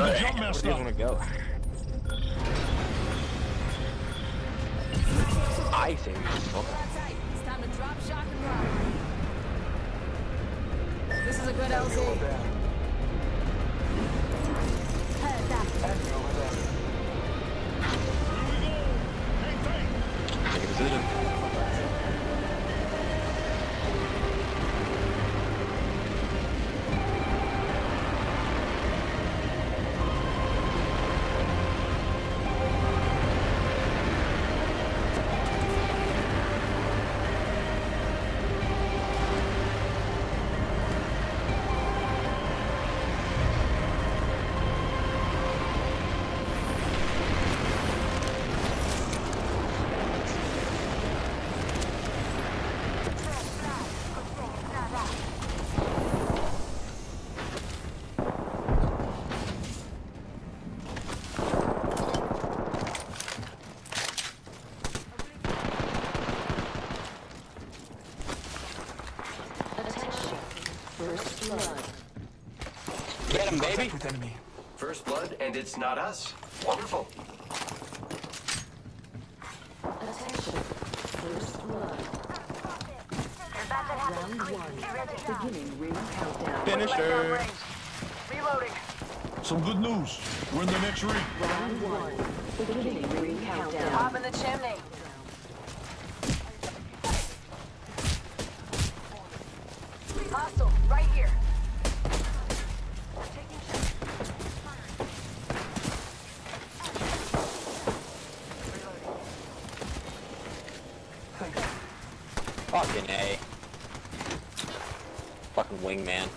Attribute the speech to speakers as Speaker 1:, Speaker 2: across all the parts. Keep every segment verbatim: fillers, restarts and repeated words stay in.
Speaker 1: the jump
Speaker 2: Where
Speaker 1: messed
Speaker 2: do you
Speaker 1: up.
Speaker 2: want to go? I think. Okay.
Speaker 3: It's time to drop, shock, and roll. This is a good L Z. Head that.
Speaker 2: Make a decision.
Speaker 4: First blood.
Speaker 2: Get him, baby.
Speaker 1: With enemy.
Speaker 5: First blood, and it's not us. Wonderful.
Speaker 4: Attention. First blood. Round one. Beginning ring countdown.
Speaker 2: Finisher.
Speaker 6: Reloading.
Speaker 1: Some good news. We're in the next ring.
Speaker 4: Round one. Beginning ring countdown.
Speaker 6: Hop in the chimney. Hostile, right here.
Speaker 2: Fucking A. Fucking wingman.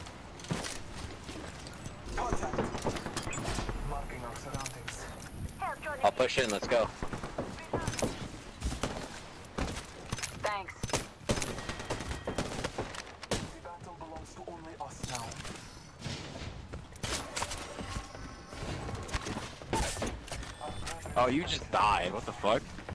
Speaker 7: Marking our surroundings.
Speaker 2: I'll push in, let's go.
Speaker 6: Thanks.
Speaker 7: The battle belongs to only us now.
Speaker 2: Oh, you just died. What the fuck?